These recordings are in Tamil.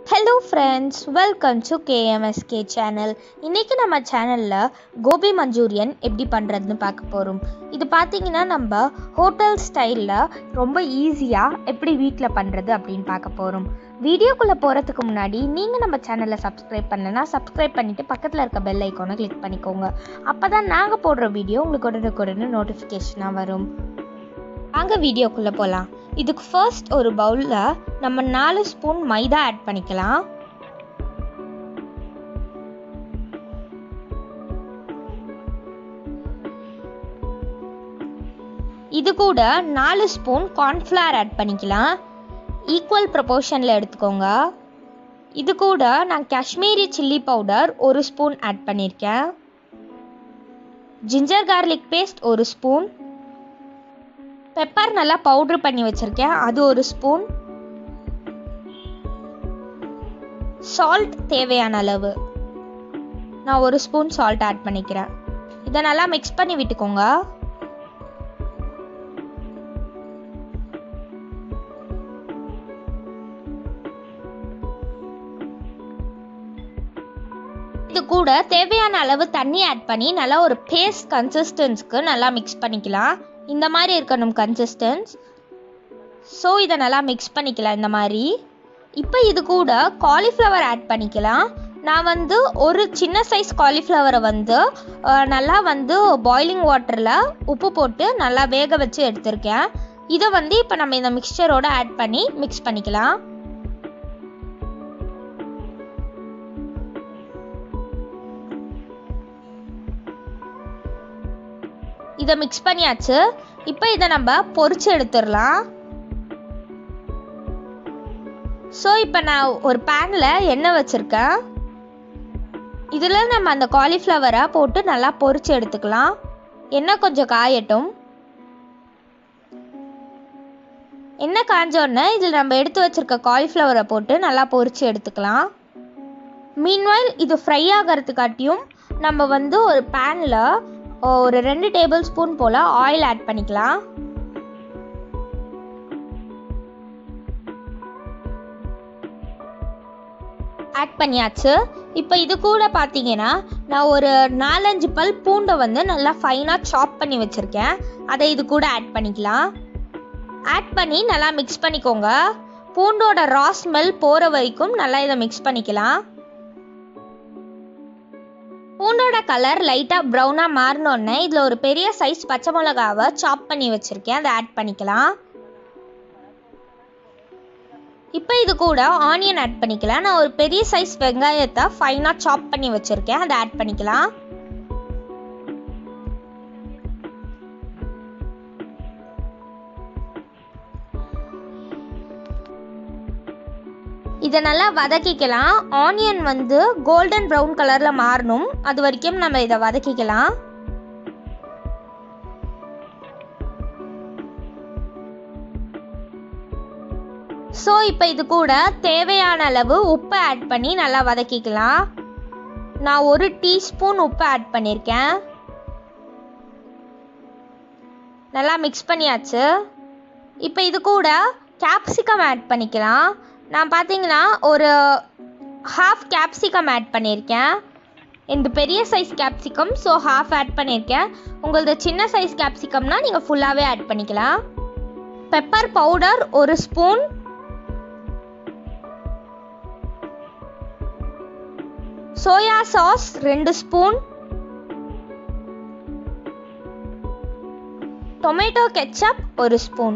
Hello friends, welcome to KMSK channel. இன்னைக்கு நம்ம சேனல்ல கோபி மஞ்சூரியன் எப்படி பண்றதுன்னு பார்க்க போறோம். இது பாத்தீங்கன்னா நம்ம ஹோட்டல் ஸ்டைல்ல ரொம்ப ஈஸியா எப்படி வீட்ல பண்றது அப்படின்னு பார்க்க போறோம். வீடியோக்குள்ள போறதுக்கு முன்னாடி நீங்க நம்ம சேனலை சப்ஸ்கிரைப் பண்ணலனா சப்ஸ்கிரைப் பண்ணிட்டு பக்கத்துல இருக்க பெல் ஐகானை கிளிக் பண்ணிக்கோங்க. அப்பதான் நாங்க போடுற வீடியோ உங்களுக்கு உடனுக்குடனே நோட்டிஃபிகேஷனா வரும். வாங்க வீடியோக்குள்ள போலாம். இதுக்கு ஃபர்ஸ்ட் ஒரு பவுல்ல நம்ம 4 ஸ்பூன் மைதா ஆட் பண்ணிக்கலாம். இது கூட 4 ஸ்பூன் கார்ன்ஃப்ளவர் ஆட் பண்ணிக்கலாம். ஈக்குவல் ப்ரொபோர்ஷன்ல எடுத்துக்கோங்க. இது கூட நான் Kashmiri chilli powder 1 spoon add பண்ணியிருக்கேன். Ginger garlic paste 1 spoon. Pepper நல்லா பவுடர் பண்ணி வச்சிருக்கேன், அது 1 ஸ்பூன். சால்ட் தேவையான அளவு நான் 1 ஸ்பூன் சால்ட் ஆட் பண்ணிக்கிறேன். இதை நல்லா மிக்ஸ் பண்ணி விட்டுக்கோங்க. இது கூட தேவையான அளவு தண்ணி ஆட் பண்ணி நல்லா ஒரு பேஸ்ட் கன்சிஸ்டன்ஸ்க்கு நல்லா மிக்ஸ் பண்ணிக்கலாம். இந்த மாதிரி இருக்கணும் கன்சிஸ்டன்ஸ். ஸோ இதை நல்லா மிக்ஸ் பண்ணிக்கலாம் இந்த மாதிரி. இப்போ இது கூட காலிஃப்ளவர் ஆட் பண்ணிக்கலாம். நான் ஒரு சின்ன சைஸ் காலிஃப்ளவரை நல்லா பாய்லிங் வாட்டரில் உப்பு போட்டு நல்லா வேக வச்சு எடுத்திருக்கேன். இதை இப்போ நம்ம இந்த மிக்சரோட ஆட் பண்ணி மிக்ஸ் பண்ணிக்கலாம். இதை மிக்ஸ் பண்ணியாச்சு. இப்போ இதை நம்ம பொரிச்சு எடுத்துடலாம். ஸோ இப்போ நான் ஒரு பேனில் எண்ணெய் வச்சுருக்கேன். இதில் நம்ம அந்த காலிஃப்ளவரை போட்டு நல்லா பொரிச்சு எடுத்துக்கலாம். எண்ணெய் கொஞ்சம் காயட்டும். எண்ணெய் காஞ்சோடனே இதில் நம்ம எடுத்து வச்சுருக்க காலிஃப்ளவரை போட்டு நல்லா பொரிச்சு எடுத்துக்கலாம். மீன்வைல் இது ஃப்ரை ஆகிறதுக்காட்டியும் நம்ம ஒரு பேனில் ஒரு 2 டேபிள் ஸ்பூன் போல் ஆயில் ஆட் பண்ணிக்கலாம். ஆட் பண்ணியாச்சு. இப்போ இது கூட பார்த்தீங்கன்னா நான் ஒரு 4-5 பல் பூண்டை நல்லா ஃபைனாக சாப் பண்ணி வச்சுருக்கேன். அதை இது கூட ஆட் பண்ணிக்கலாம். ஆட் பண்ணி நல்லா மிக்ஸ் பண்ணிக்கோங்க. பூண்டோட ரா ஸ்மெல் போகிற வரைக்கும் நல்லா இதை மிக்ஸ் பண்ணிக்கலாம். பூண்டோட கலர் லைட்டாக ப்ரௌனாக மாறினோடனே இதில் ஒரு பெரிய சைஸ் பச்சை மிளகாவை சாப் பண்ணி வச்சுருக்கேன், அதை ஆட் பண்ணிக்கலாம். இப்போ இது கூட ஆனியன் ஆட் பண்ணிக்கலாம். நான் ஒரு பெரிய சைஸ் வெங்காயத்தை ஃபைனாக சாப் பண்ணி வச்சுருக்கேன், அதை ஆட் பண்ணிக்கலாம். இதை நல்லா வதக்கிக்கலாம். ஆனியன் கோல்டன் ப்ரௌன் கலரில் மாறணும், அது வரைக்கும் நம்ம இதை வதக்கிக்கலாம். ஸோ இப்போ இது கூட தேவையான அளவு உப்பு ஆட் பண்ணி நல்லா வதக்கிக்கலாம். நான் 1 டீஸ்பூன் உப்பு ஆட் பண்ணியிருக்கேன். நல்லா மிக்ஸ் பண்ணியாச்சு. இப்போ இது கூட கேப்சிகம் ஆட் பண்ணிக்கலாம். நான் பார்த்தீங்கன்னா ஒரு ஹாஃப் கேப்சிகம் ஆட் பண்ணியிருக்கேன். இந்த பெரிய size capsicum, so half add பண்ணியிருக்கேன். உங்களது சின்ன சைஸ் கேப்சிகம்னா நீங்கள் ஃபுல்லாகவே ஆட் பண்ணிக்கலாம். Pepper powder 1 spoon. Soya sauce 2 spoon. Tomato ketchup 1 spoon.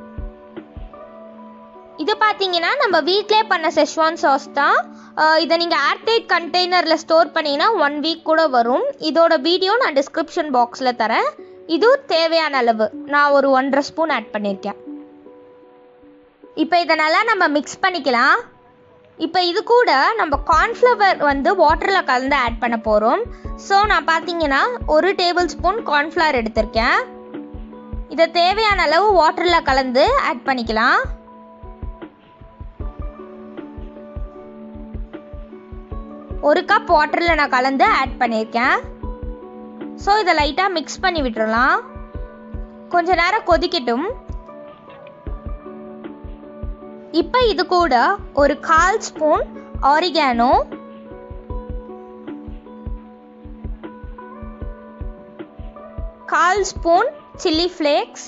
இது பார்த்தீங்கன்னா நம்ம வீட்டிலே பண்ண செஷ்வான் சாஸ் தான். இதை நீங்கள் ஏர்டைட் கண்டெய்னரில் ஸ்டோர் பண்ணிங்கன்னா 1 வீக் கூட வரும். இதோட வீடியோ நான் டிஸ்கிரிப்ஷன் பாக்ஸில் தரேன். இது தேவையான அளவு நான் ஒரு 1.5 ஸ்பூன் ஆட் பண்ணியிருக்கேன். இப்போ இதை நல்லா நம்ம மிக்ஸ் பண்ணிக்கலாம். இப்போ இது கூட நம்ம கார்ன்ஃப்ளவர் வாட்டரில் கலந்து ஆட் பண்ண போகிறோம். ஸோ நான் பார்த்தீங்கன்னா 1 டேபிள் ஸ்பூன் கார்ன்ஃப்ளவர் எடுத்திருக்கேன். இதை தேவையான அளவு வாட்டரில் கலந்து ஆட் பண்ணிக்கலாம். ஒரு கப் வாட்டரில் நான் கலந்து ஆட் பண்ணியிருக்கேன். ஸோ இதை லைட்டாக மிக்ஸ் பண்ணி விட்டுறலாம். கொஞ்ச நேரம் கொதிக்கட்டும். இப்போ இது கூட ஒரு 1/4 spoon oregano, 1/4 spoon chilli flakes,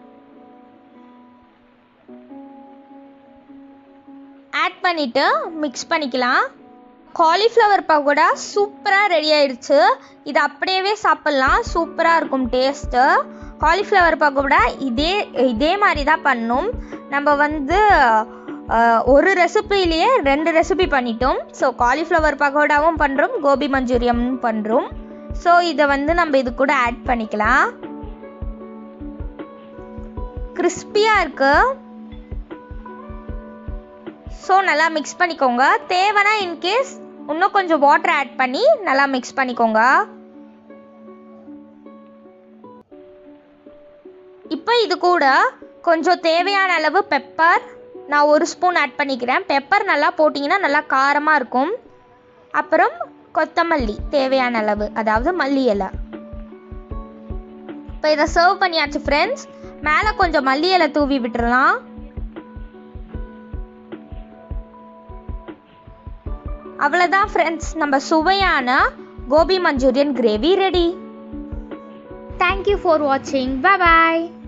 add பண்ணிவிட்டு மிக்ஸ் பண்ணிக்கலாம். காலிஃப்ளவர் பகோடா சூப்பராக ரெடி ஆயிடுச்சு. இது அப்படியே சாப்பிட்லாம், சூப்பராக இருக்கும் டேஸ்ட்டு. காலிஃப்ளவர் பகோடா இதே மாதிரி தான் பண்ணணும். நம்ம ஒரு ரெசிபிலேயே 2 ரெசிபி பண்ணிட்டோம். ஸோ காலிஃப்ளவர் பகோடாவும் பண்ணுறோம், கோபி மஞ்சூரியனும் பண்ணுறோம். ஸோ இதை நம்ம இது கூட ஆட் பண்ணிக்கலாம். கிறிஸ்பியாக இருக்கு. ஸோ நல்லா மிக்ஸ் பண்ணிக்கோங்க. தேவைன்னா இன்கேஸ் இன்னும் கொஞ்சம் வாட்டர் ஆட் பண்ணி நல்லா மிக்ஸ் பண்ணிக்கோங்க. இப்போ இது கூட கொஞ்சம் தேவையான அளவு பெப்பர் நான் 1 ஸ்பூன் ஆட் பண்ணிக்கிறேன். பெப்பர் நல்லா போட்டிங்கன்னா நல்லா காரமாக இருக்கும். அப்புறம் கொத்தமல்லி தேவையான அளவு, அதாவது மல்லி இலை. இப்போ இதை சர்வ் பண்ணியாச்சு ஃப்ரெண்ட்ஸ். மேலே கொஞ்சம் மல்லி இலை தூவி விட்டுறலாம். அவ்வளோதான் ஃப்ரெண்ட்ஸ், நம்ம சுவையான gobi manchurian gravy ready. Thank you for வாட்சிங். பாய்.